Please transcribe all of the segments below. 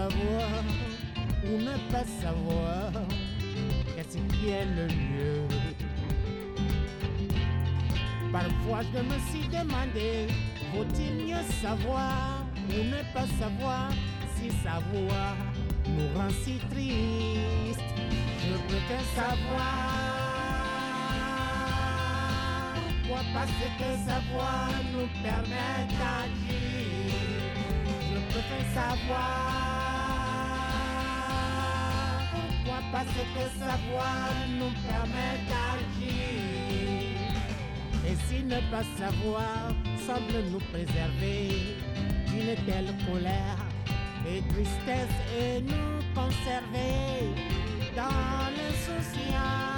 savoir ou ne pas savoir, qu'est-ce qui est le mieux? Parfois je me suis demandé, vaut-il mieux savoir ou ne pas savoir? Si savoir nous rend si triste, je préfère savoir. Pourquoi? Parce que savoir nous permet d'agir. Je préfère savoir. Pourquoi? Parce que savoir nous permet d'agir. Et si ne pas savoir semble nous préserver d'une telle colère et tristesse et nous conserver dans l'insouciance,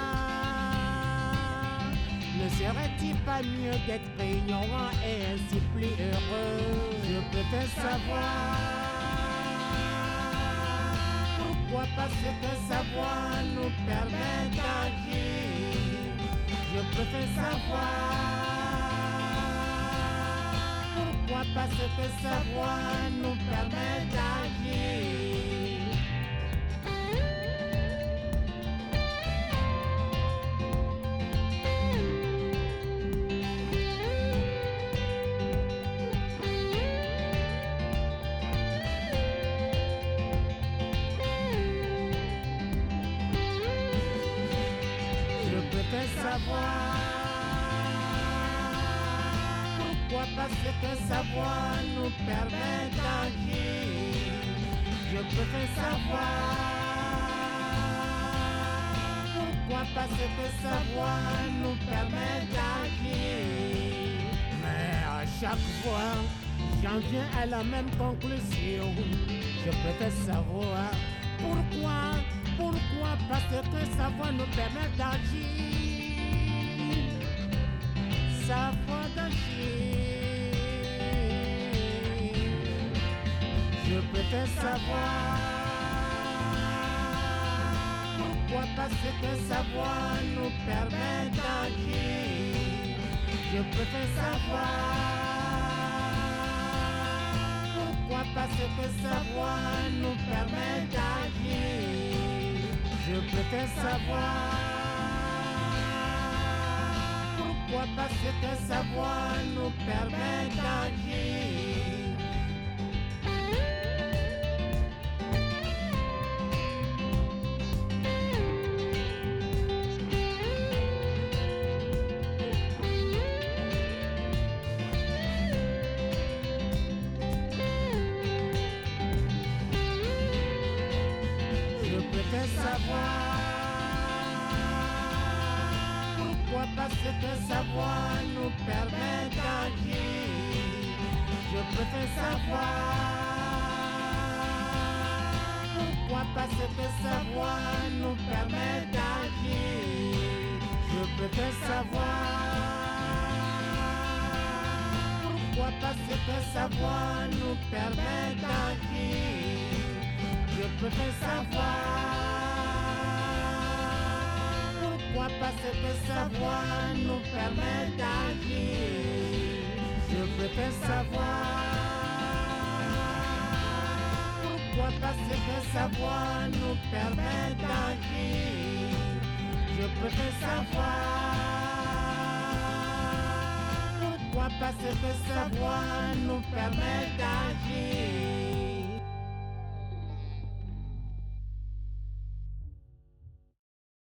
ne serait-il pas mieux d'être ignorant et ainsi plus heureux? Je préfère savoir. Pourquoi? Parce que savoir nous permet d'agir. Je préfère savoir. Pourquoi? Parce que savoir nous permet d'agir. Je préfère savoir. Pourquoi? Parce que savoir nous permet d'agir. Je préfère savoir. Pourquoi? Parce que savoir nous permet d'agir. Mais à chaque fois, j'en viens à la même conclusion. Je préfère savoir. Pourquoi? Pourquoi? Parce que savoir nous permet d'agir. Savoir d'agir. Je préfère savoir. Pourquoi? Parce que savoir nous permet d'agir. Je préfère savoir. Pourquoi? Parce que savoir nous permet d'agir. Je préfère savoir. Pourquoi? Parce que savoir nous permet d'agir. Je préfère savoir. Pourquoi? Parce que savoir nous permet d'agir. Je préfère savoir. Pourquoi? Parce que savoir nous permet d'agir. Je préfère savoir. Pourquoi? Parce que savoir nous permet d'agir. Je préfère savoir. Pourquoi? Parce que savoir nous permet d'agir. Je préfère savoir. Pourquoi? Parce que savoir nous permet d'agir. Je préfère savoir. Pourquoi? Parce que savoir nous permet d'agir.